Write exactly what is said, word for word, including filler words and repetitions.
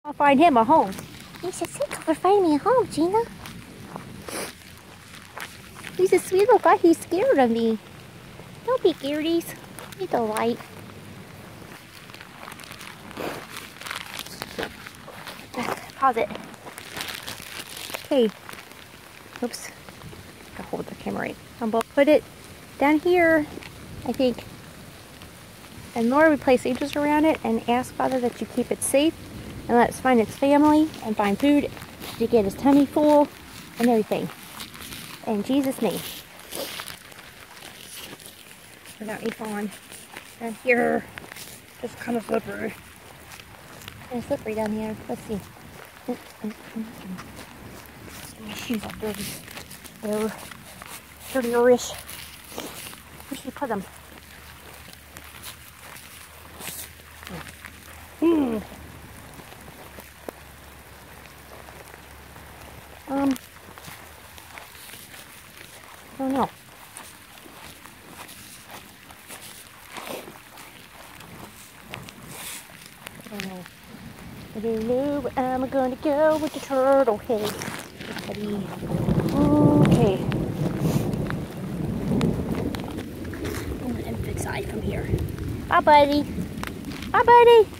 I'll find him a home. He says, "Come find me a home, Gina." He's a sweet little guy. He's scared of me. Don't be scared. He's a light. Pause it. Okay. Oops. Gotta hold the camera right. I'm going to put it down here, I think. And Lord, we place angels around it and ask, Father, that you keep it safe and let us find its family and find food to get his tummy full and everything. In Jesus' name. Without me falling down here. It's kind of slippery. It's slippery down here. Let's see. My shoes are dirty. They're dirty-ish. Where should we put them? Hmm. Um. I don't know. I don't know. I don't know where I'm gonna go with the turtle head. Okay. I'm gonna inside from here. Bye, buddy. Bye, buddy.